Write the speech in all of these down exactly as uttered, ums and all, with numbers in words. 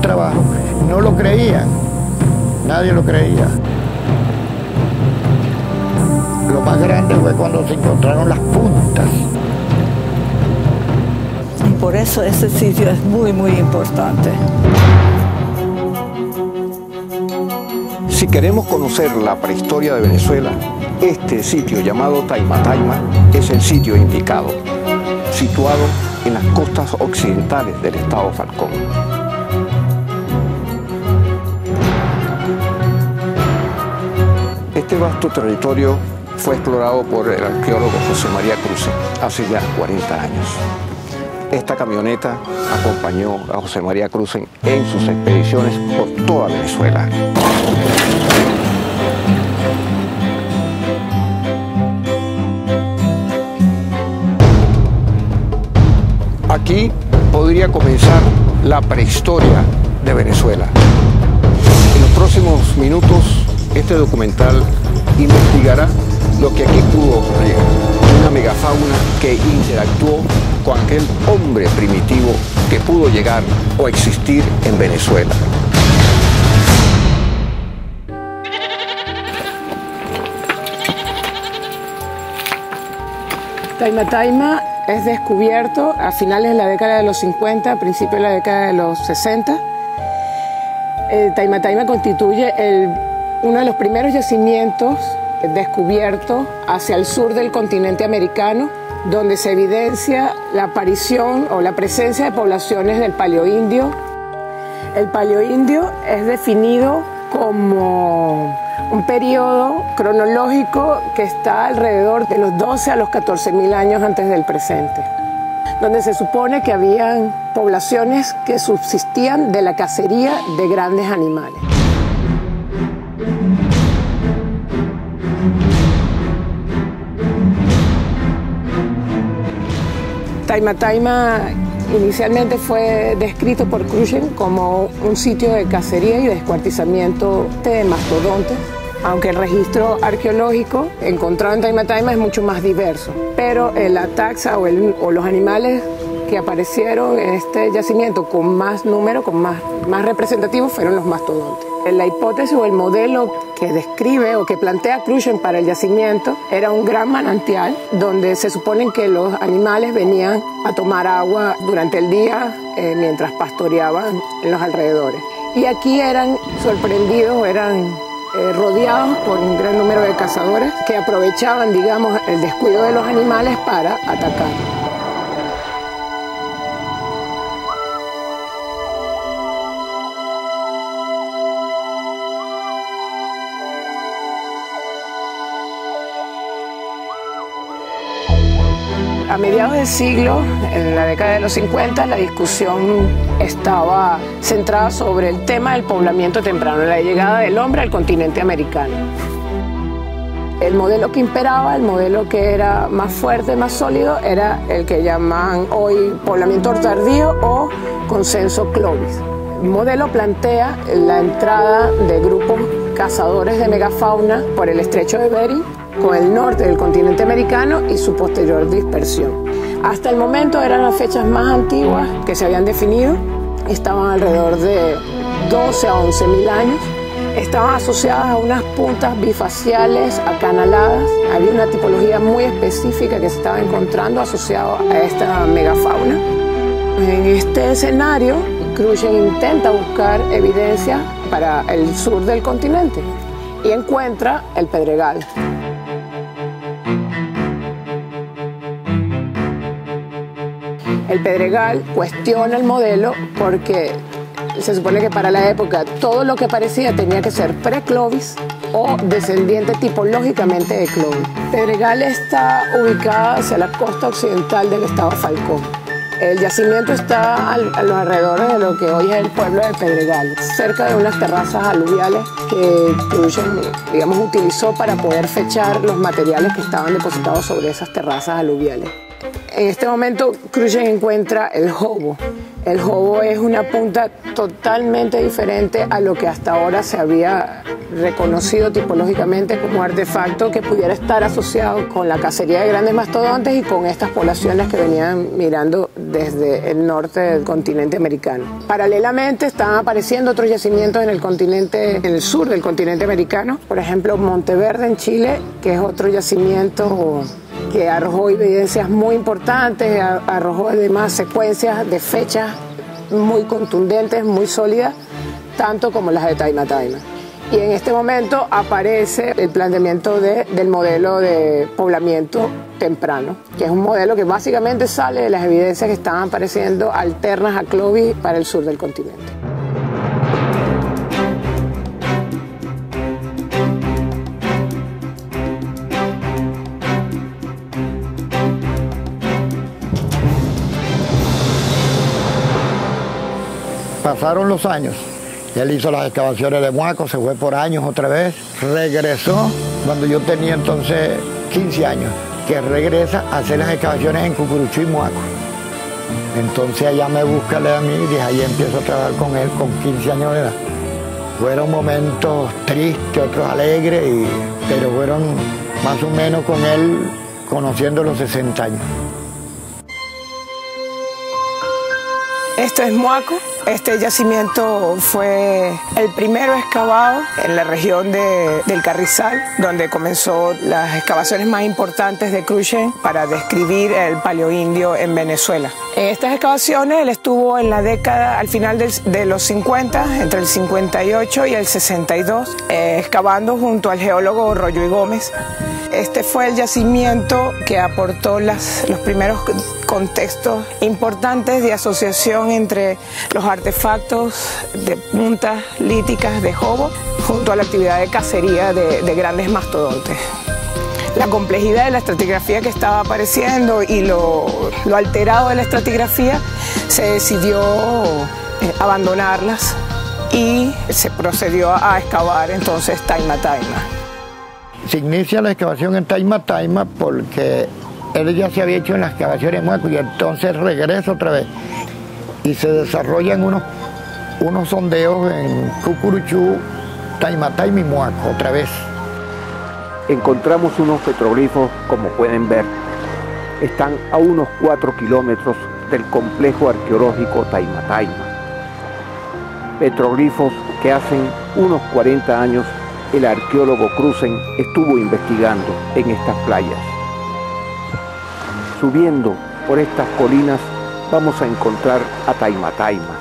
trabajo, no lo creían, nadie lo creía. Lo más grande fue cuando se encontraron las puntas. Y por eso ese sitio es muy, muy importante. Si queremos conocer la prehistoria de Venezuela, este sitio llamado Taima Taima es el sitio indicado, situado en las costas occidentales del estado Falcón. Este vasto territorio fue explorado por el arqueólogo José María Cruce hace ya cuarenta años. Esta camioneta acompañó a José María Cruce en sus expediciones por toda Venezuela. Aquí podría comenzar la prehistoria de Venezuela. En los próximos minutos, este documental investigará lo que aquí pudo ocurrir. Una megafauna que interactuó con aquel hombre primitivo que pudo llegar o existir en Venezuela. Taima Taima es descubierto a finales de la década de los cincuenta, a principios de la década de los sesenta. Eh, Taima Taima constituye el, uno de los primeros yacimientos descubiertos hacia el sur del continente americano, donde se evidencia la aparición o la presencia de poblaciones del Paleoindio. El Paleoindio es definido como un periodo cronológico que está alrededor de los doce a los catorce mil años antes del presente, donde se supone que habían poblaciones que subsistían de la cacería de grandes animales. Taima Taima inicialmente fue descrito por Cruzen como un sitio de cacería y descuartizamiento de mastodontes, aunque el registro arqueológico encontrado en Taima Taima es mucho más diverso. Pero la taxa o, el, o los animales que aparecieron en este yacimiento con más número, con más, más representativos, fueron los mastodontes. La hipótesis o el modelo que describe o que plantea Cruzen para el yacimiento era un gran manantial donde se supone que los animales venían a tomar agua durante el día eh, mientras pastoreaban en los alrededores. Y aquí eran sorprendidos, eran eh, rodeados por un gran número de cazadores que aprovechaban, digamos, el descuido de los animales para atacar. A mediados del siglo, en la década de los cincuenta, la discusión estaba centrada sobre el tema del poblamiento temprano, la llegada del hombre al continente americano. El modelo que imperaba, el modelo que era más fuerte, más sólido, era el que llaman hoy poblamiento tardío o consenso Clovis. El modelo plantea la entrada de grupos cazadores de megafauna por el estrecho de Bering, con el norte del continente americano y su posterior dispersión. Hasta el momento eran las fechas más antiguas que se habían definido, estaban alrededor de doce a once mil años, estaban asociadas a unas puntas bifaciales acanaladas, había una tipología muy específica que se estaba encontrando asociada a esta megafauna. En este escenario, Cruzen intenta buscar evidencia para el sur del continente y encuentra el Pedregal. El Pedregal cuestiona el modelo porque se supone que para la época todo lo que aparecía tenía que ser pre-Clovis o descendiente tipológicamente de Clovis. Pedregal está ubicada hacia la costa occidental del estado Falcón. El yacimiento está al, a los alrededores de lo que hoy es el pueblo de Pedregal, cerca de unas terrazas aluviales que Cruzen, digamos, utilizó para poder fechar los materiales que estaban depositados sobre esas terrazas aluviales. En este momento, Cruzen encuentra el jobo. El jobo es una punta totalmente diferente a lo que hasta ahora se había reconocido tipológicamente como artefacto que pudiera estar asociado con la cacería de grandes mastodontes y con estas poblaciones que venían mirando desde el norte del continente americano. Paralelamente estaban apareciendo otros yacimientos en el continente, en el sur del continente americano, por ejemplo Monteverde en Chile, que es otro yacimiento que arrojó evidencias muy importantes, arrojó además secuencias de fechas muy contundentes, muy sólidas, tanto como las de Taima Taima. Y en este momento aparece el planteamiento de, del modelo de poblamiento temprano, que es un modelo que básicamente sale de las evidencias que estaban apareciendo alternas a Clovis para el sur del continente. Pasaron los años, él hizo las excavaciones de Muaco, se fue por años otra vez, regresó cuando yo tenía entonces quince años, que regresa a hacer las excavaciones en Cucuruchú y Muaco. Entonces allá me busca a mí y ahí empiezo a trabajar con él con quince años de edad. Fueron momentos tristes, otros alegres, y, pero fueron más o menos con él conociendo los sesenta años. Esto es Muaco. Este yacimiento fue el primero excavado en la región de, del Carrizal, donde comenzó las excavaciones más importantes de Cruxem para describir el paleoindio en Venezuela. En estas excavaciones él estuvo en la década, al final del, de los cincuenta, entre el cincuenta y ocho y el sesenta y dos, eh, excavando junto al geólogo Rollo y Gómez. Este fue el yacimiento que aportó las, los primeros contextos importantes de asociación entre los artefactos de puntas líticas de jobo junto a la actividad de cacería de, de grandes mastodontes. La complejidad de la estratigrafía que estaba apareciendo y lo, lo alterado de la estratigrafía se decidió eh, abandonarlas y se procedió a excavar entonces Taima Taima. Se inicia la excavación en Taima Taima porque él ya se había hecho en las excavaciones de Muaco y entonces regresa otra vez y se desarrollan unos, unos sondeos en Cucuruchú, Taima Taima y Muaco otra vez. Encontramos unos petroglifos, como pueden ver, están a unos cuatro kilómetros del complejo arqueológico Taima Taima. Petroglifos que hacen unos cuarenta años el arqueólogo Cruxem estuvo investigando en estas playas. Subiendo por estas colinas vamos a encontrar a Taima Taima.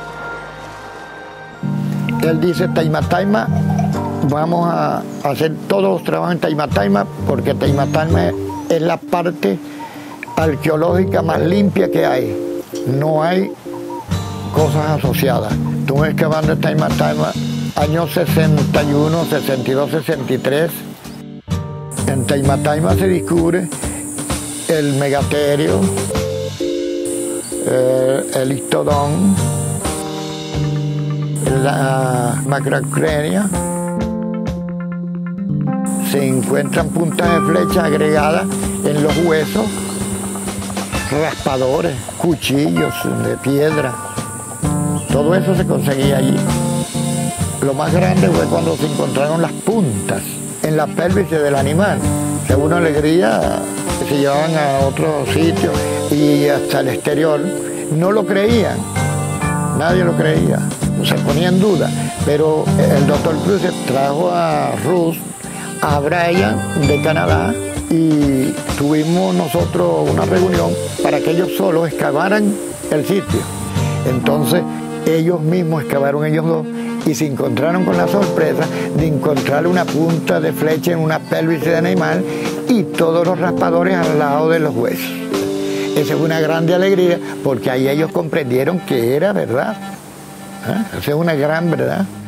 Él dice Taima Taima, vamos a hacer todos los trabajos en Taima Taima porque Taima Taima es la parte arqueológica más limpia que hay. No hay cosas asociadas. Tú excavando en Taima Taima años sesenta y uno, sesenta y dos, sesenta y tres, en Taima Taima se descubre el megaterio, eh, el histodón, la macrocrenia. Se encuentran puntas de flecha agregadas en los huesos, raspadores, cuchillos de piedra. Todo eso se conseguía allí. Lo más grande fue cuando se encontraron las puntas en la pelvis del animal. Según una alegría, se llevaban a otros sitios y hasta el exterior. No lo creían, nadie lo creía, se ponía en duda. Pero el doctor Cruxem trajo a Ruth, a Brian de Canadá, y tuvimos nosotros una reunión para que ellos solos excavaran el sitio. Entonces ellos mismos excavaron ellos dos y se encontraron con la sorpresa de encontrar una punta de flecha en una pelvis de animal y todos los raspadores al lado de los huesos. Esa fue una grande alegría porque ahí ellos comprendieron que era verdad. ¿Eh? Esa es una gran verdad.